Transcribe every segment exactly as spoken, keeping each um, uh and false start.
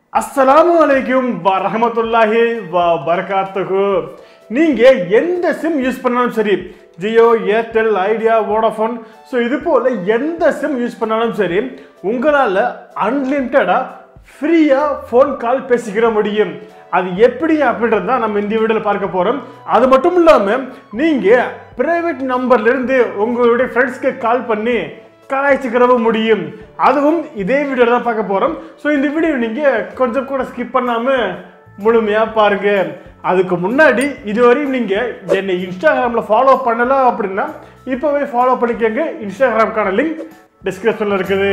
அஸ்ஸலாமு அலைக்கும் வரஹ்மத்துல்லாஹி வபரகாத்துஹு. நீங்க எந்த சிம் யூஸ் பண்ணாலும் சரி, Jio, Airtel, Idea, Vodafone, so இது போல எந்த சிம் யூஸ் பண்ணாலும் சரி, உங்களால் அன்லிமிட்டடா ஃப்ரீயா ஃபோன் கால் பேசிக்கிற முடியும். அது எப்படி அப்படின்றது தான் நம்ம இந்த வீடியோவில் பார்க்க போறோம். அது மட்டும் இல்லாமல் நீங்க பிரைவேட் நம்பர்ல இருந்து உங்களுடைய ஃப்ரெண்ட்ஸ்க்கு கால் பண்ணி கலாய்ச்சிக்கிறவ முடியும். அதுவும் இதே வீடியோவில் தான் பார்க்க போகிறோம். ஸோ இந்த வீடியோ நீங்கள் கொஞ்சம் கூட ஸ்கிப் பண்ணாமல் முழுமையாக பாருங்க. அதுக்கு முன்னாடி இதுவரையும் நீங்கள் என்னை இன்ஸ்டாகிராமில் ஃபாலோ பண்ணலாம் அப்படின்னா இப்போவே ஃபாலோ பண்ணிக்கோங்க. இன்ஸ்டாகிராமுக்கான லிங்க் டிஸ்கிரிப்ஷனில் இருக்குது.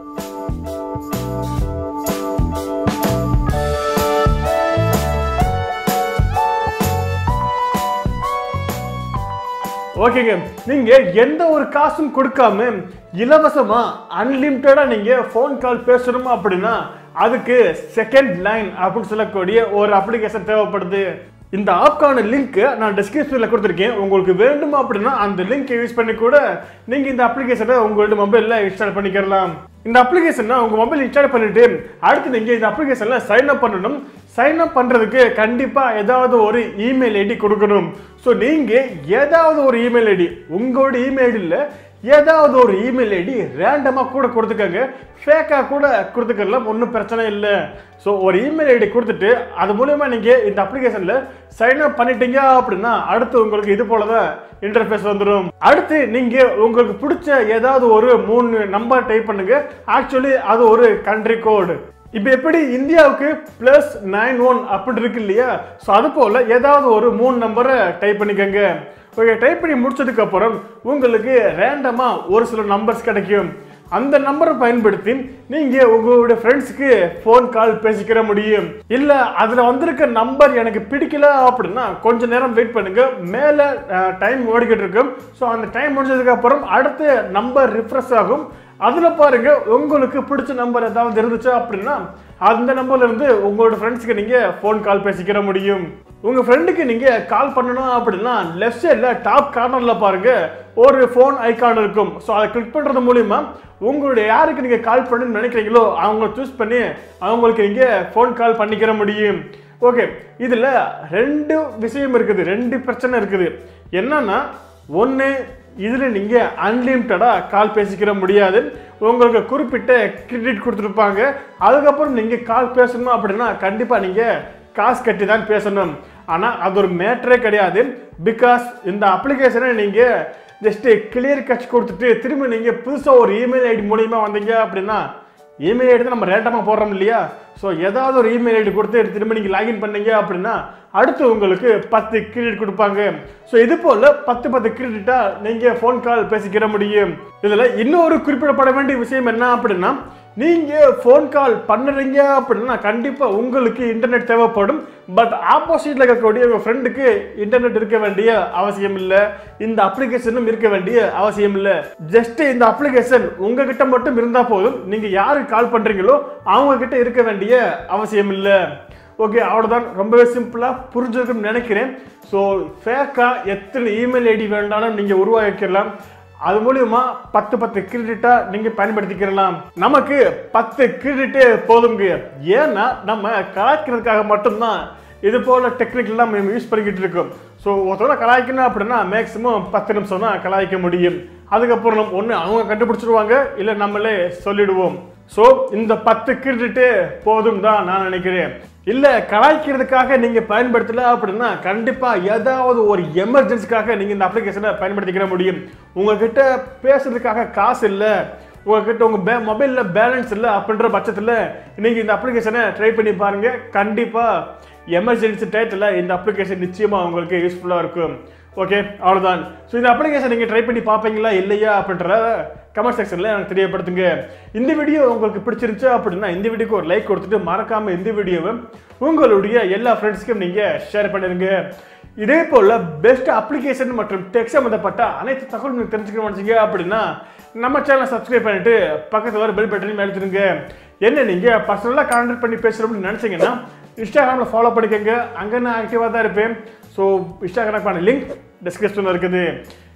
ஓகேங்க, நீங்க எந்த ஒரு காசும் கொடுக்காம இலவசமா அன்லிமிட்டடா நீங்க போன் கால் பேசணுமா அப்படின்னா அதுக்கு செகண்ட் லைன் அப்படின்னு சொல்லக்கூடிய ஒரு அப்ளிகேஷன் தேவைப்படுது. இந்த ஆப்கான லிங்க் நான் டிஸ்கிரிப்ஷன்ல கொடுத்துருக்கேன். உங்களுக்கு வேண்டுமா அப்படின்னா அந்த லிங்க் யூஸ் பண்ணி கூட நீங்க இந்த அப்ளிகேஷனை உங்களோட மொபைல்ல இன்ஸ்டால் பண்ணிக்கலாம். இந்த அப்ளிகேஷனை உங்க மொபைல் இன்ஸ்டால் பண்ணிட்டு அடுத்து நீங்க இந்த அப்ளிகேஷன்ல சைன் அப் பண்ணணும். சைன் அப் பண்றதுக்கு கண்டிப்பா ஏதாவது ஒரு இமெயில் ஐடி கொடுக்கணும். ஸோ நீங்க ஏதாவது ஒரு இமெயில் ஐடி, உங்களோட இமெயில் இல்ல ஏதாவது ஒரு இமெயில் ஐடி ரேண்டமா கூட கொடுத்துக்கங்க. ஃபேக்கா கூட கொடுத்துக்கலாம், ஒன்றும் பிரச்சனை இல்லை. ஸோ ஒரு இமெயில் ஐடி கொடுத்துட்டு அது மூலமா நீங்க இந்த அப்ளிகேஷன்ல சைன் அப் பண்ணிட்டீங்க அப்படின்னா அடுத்து உங்களுக்கு இது போலதான் இன்டர்ஃபேஸ் வந்துடும். அடுத்து நீங்க உங்களுக்கு பிடிச்ச ஏதாவது ஒரு மூணு நம்பர் டைப் பண்ணுங்க. ஆக்சுவலி அது ஒரு கண்ட்ரி கோடு. இப்போ எப்படி இந்தியாவுக்கு பிளஸ் நைன் ஒன் அப்படி இருக்கு இல்லையா, ஸோ அது போல ஏதாவது ஒரு மூணு நம்பரை டைப் பண்ணிக்கோங்க. ஓகே, டைப் பண்ணி முடிச்சதுக்கு அப்புறம் உங்களுக்கு ரேண்டமா ஒரு சில நம்பர்ஸ் கிடைக்கும். அந்த நம்பரை பயன்படுத்தி நீங்க உங்களுடைய ஃப்ரெண்ட்ஸுக்கு ஃபோன் கால் பேசிக்கிற முடியும். இல்ல அதுல வந்திருக்க நம்பர் எனக்கு பிடிக்கல அப்படின்னா கொஞ்ச நேரம் வெயிட் பண்ணுங்க. மேல டைம் ஓடிக்கிட்டு இருக்கும். ஸோ அந்த டைம் முடிஞ்சதுக்கு அப்புறம் அடுத்த நம்பர் ரிஃப்ரெஷ் ஆகும். அதுல பாருங்க உங்களுக்கு பிடிச்ச நம்பர் ஏதாவது இருந்துச்சு அப்படின்னா அந்த நம்பர்ல இருந்து உங்களோட ஃப்ரெண்ட்ஸ்க்கு நீங்க ஃபோன் கால் பேசிக்கிற முடியும். உங்க ஃப்ரெண்டுக்கு நீங்க கால் பண்ணணும் அப்படின்னா லெஃப்ட் சைட்ல டாப் கார்னர்ல பாருங்க ஒரு ஃபோன் ஐகான் இருக்கும். ஸோ அதை கிளிக் பண்றது மூலியமா உங்களுடைய யாருக்கு நீங்க கால் பண்ணணும்னு நினைக்கிறீங்களோ அவங்க சூஸ் பண்ணி அவங்களுக்கு நீங்க ஃபோன் கால் பண்ணிக்கிற முடியும். ஓகே, இதுல ரெண்டு விஷயம் இருக்குது, ரெண்டு பிரச்சனை இருக்குது. என்னன்னா ஒன்னு, இதுல நீங்க அன்லிமிட்டடா கால் பேசிக்கிற முடியாது. உங்களுக்கு குறிப்பிட்ட கிரெடிட் கொடுத்துருப்பாங்க. அதுக்கப்புறம் நீங்க கால் பேசணும் அப்படின்னா கண்டிப்பா நீங்க காசு கட்டி தான் பேசணும். ஆனா அது ஒரு மேட்டரே கிடையாது. பிகாஸ் இந்த அப்ளிகேஷனை நீங்க ஜஸ்ட் கிளியர் கட்ச் கொடுத்துட்டு திரும்ப நீங்க புதுசா ஒரு இமெயில் ஐடி மூலியமா வந்தீங்க அப்படின்னா இமெயில் ஐடி தான் நம்ம ரேண்டமா போடுறோம் இல்லையா, ஸோ ஏதாவது ஒரு இமெயில் ஐடி கொடுத்து திரும்ப நீங்க லாகின் பண்ணீங்க அப்படின்னா அடுத்து உங்களுக்கு பத்து கிரெடிட் கொடுப்பாங்க. ஸோ இது போல பத்து பத்து கிரெடிட்டா நீங்க ஃபோன் கால் பேசிக்கிற முடியும். இதுல இன்னொரு குறிப்பிடப்பட வேண்டிய விஷயம் என்ன அப்படின்னா நீங்க ஃபோன் கால் பண்ணுறீங்க அப்படின்னா கண்டிப்பா உங்களுக்கு இன்டர்நெட் தேவைப்படும். பட் ஆப்போசிட்ல இருக்கக்கூடிய உங்க ஃப்ரெண்டுக்கு இன்டர்நெட் இருக்க வேண்டிய அவசியம் இல்லை, இந்த அப்ளிகேஷனும் இருக்க வேண்டிய அவசியம் இல்லை. ஜஸ்ட் இந்த அப்ளிகேஷன் உங்ககிட்ட மட்டும் இருந்தா போதும். நீங்க யாருக்கு கால் பண்றீங்களோ அவங்க கிட்ட இருக்க வேண்டிய அவசியம் இல்லை. ஓகே, அவ்வளோதான். ரொம்பவே சிம்பிளா புரிஞ்சிருக்குன்னு நினைக்கிறேன். ஸோ ஃபேக்கா எத்தனை இமெயில் ஐடி வேண்டாலும் நீங்க உருவாக்கிக்கலாம். அது மூலியமா பத்து பத்து கிரெடிட்டா நீங்க பயன்படுத்திக்கலாம். நமக்கு பத்து கிரெடிட்டே போதுங்க. ஏன்னா நம்ம கலாய்க்கிறதுக்காக மட்டும்தான் இது போல டெக்னிக் எல்லாம் நம்ம யூஸ் பண்ணிக்கிட்டு இருக்கோம். ஸோ ஒருத்தவங்க கலாய்க்கணும் அப்படின்னா மேக்சிமம் பத்து நிமிஷம் தான் கலாய்க்க முடியும். அதுக்கப்புறம் ஒன்று அவங்க கண்டுபிடிச்சிருவாங்க, இல்லை நம்மளே சொல்லிடுவோம். ஸோ இந்த பத்து கிரெடிட்டே போதும் தான் நான் நினைக்கிறேன். இல்லை கலாய்க்கிறதுக்காக நீங்க பயன்படுத்தல அப்படின்னா கண்டிப்பா ஏதாவது ஒரு எமர்ஜென்சிக்காக நீங்க இந்த அப்ளிகேஷனை பயன்படுத்திக்கிற முடியும். உங்ககிட்ட பேசுறதுக்காக காசு இல்லை, உங்ககிட்ட உங்க மொபைல்ல பேலன்ஸ் இல்லை அப்படின்ற பட்சத்தில் நீங்க இந்த அப்ளிகேஷனை ட்ரை பண்ணி பாருங்க. கண்டிப்பா எமர்ஜென்சி டயத்தில் இந்த அப்ளிகேஷன் நிச்சயமா உங்களுக்கு யூஸ்ஃபுல்லா இருக்கும். ஓகே, அவ்வளோதான். ஸோ இந்த அப்ளிகேஷன் நீங்கள் ட்ரை பண்ணி பார்ப்பீங்களா இல்லையா அப்படின்ற கமெண்ட் செக்ஷனில் எனக்கு தெரியப்படுத்துங்க. இந்த வீடியோ உங்களுக்கு பிடிச்சிருந்துச்சு அப்படின்னா இந்த வீடியோக்கு ஒரு லைக் கொடுத்துட்டு மறக்காமல் இந்த வீடியோவை உங்களுடைய எல்லா ஃப்ரெண்ட்ஸ்க்கும் நீங்கள் ஷேர் பண்ணிடுங்க. இதே போல் பெஸ்ட் அப்ளிகேஷன் மற்றும் டெக் சம்மந்தப்பட்ட அனைத்து தகவல் நீங்கள் தெரிஞ்சுக்கணும் நினச்சிங்க அப்படின்னா நம்ம சேனலை சப்ஸ்கிரைப் பண்ணிட்டு பக்கத்தில் வர பெல் பட்டனையும் அழுத்திடுங்க. என்ன நீங்கள் பர்சனலாக கான்டாக்ட் பண்ணி பேசுகிறோம்னு நினச்சிங்கன்னா இன்ஸ்டாகிராமில் ஃபாலோ பண்ணிக்கோங்க. அங்கே நான் ஆக்டிவாக தான் இருப்பேன். ஸோ இன்ஸ்டாகிராமுக்கான லிங்க் டிஸ்கிரிப்ஷனில் இருக்குது.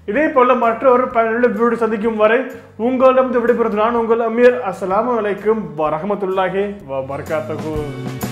இதே போல மற்றொரு பயனுள்ள வீடியோ சந்திக்கும் வரை உங்களிடம் விடைபெறுவது நான் உங்கள் அமீர். அஸ்ஸலாமு அலைக்கும் வரஹ்மத்துல்லாஹி வபரகாத்துஹு.